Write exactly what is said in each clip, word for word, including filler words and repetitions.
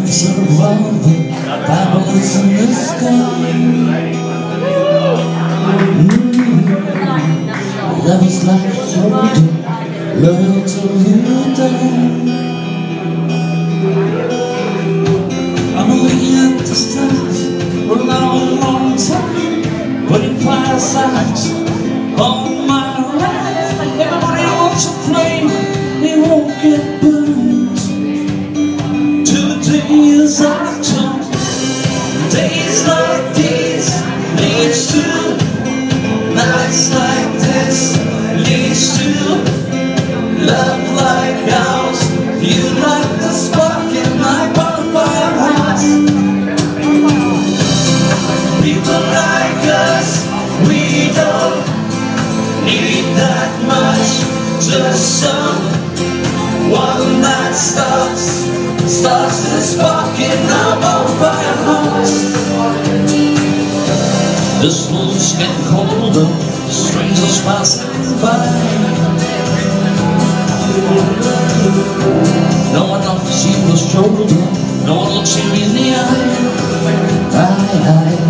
Lights of love, diamonds in the sky. Mm. Love is like a soldier, loyal till you die. I'm looking at the stars for a long, long time, putting firesides on my life. Everybody wants to play, they won't get burned. Today is our turn. Days like these leads to nights like this, leads to love like ours. You like the spark in my bonfire house. People like us, we don't need that much. Just someone that starts, starts the spark in our bonfire house. This moon's getting colder, strangers passing by. No one offers you a shoulder, no one looks you in the eye. Aye, aye.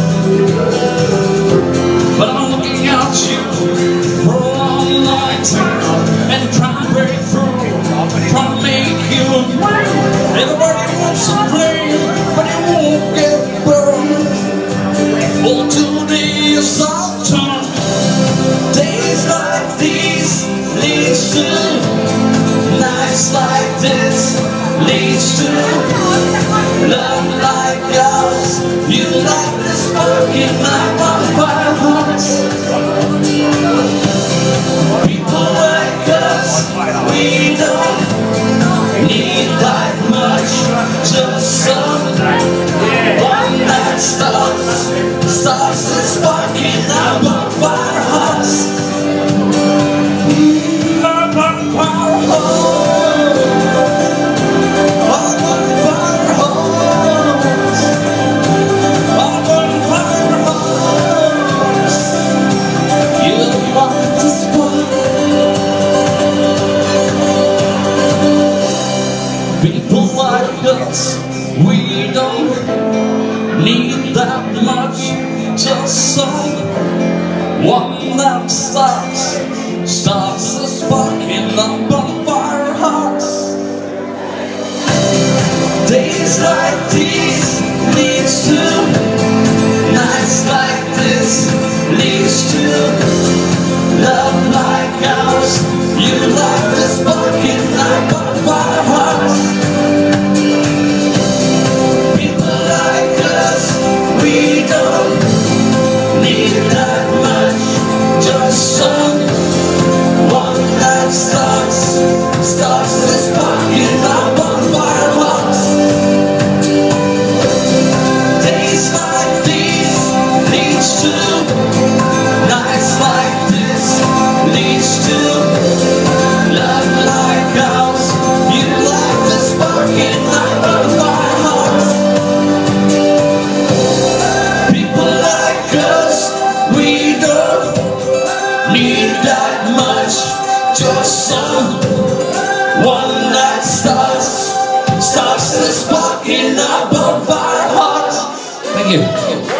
But I'm looking at you for a long, long time, and trying to break through, trying to make you mine. Everybody wants to play, but it won't get burned. Well, today is our turn. Days like these leads to nights like this, leads to love like ours. You like the spark in my bonfire hearts. People like us, we don't need that much. Just someone that starts, starts the spark in our bonfire hearts. Our bonfire hearts. Our bonfire hearts. Our bonfire hearts. You want to spark. People like us, we don't need that much. Just someone that starts, starts a spark in the bonfire hearts. Days like these leads to nights like this, leads to love like ours. You like the spark in the bonfire hearts. Need that much, just so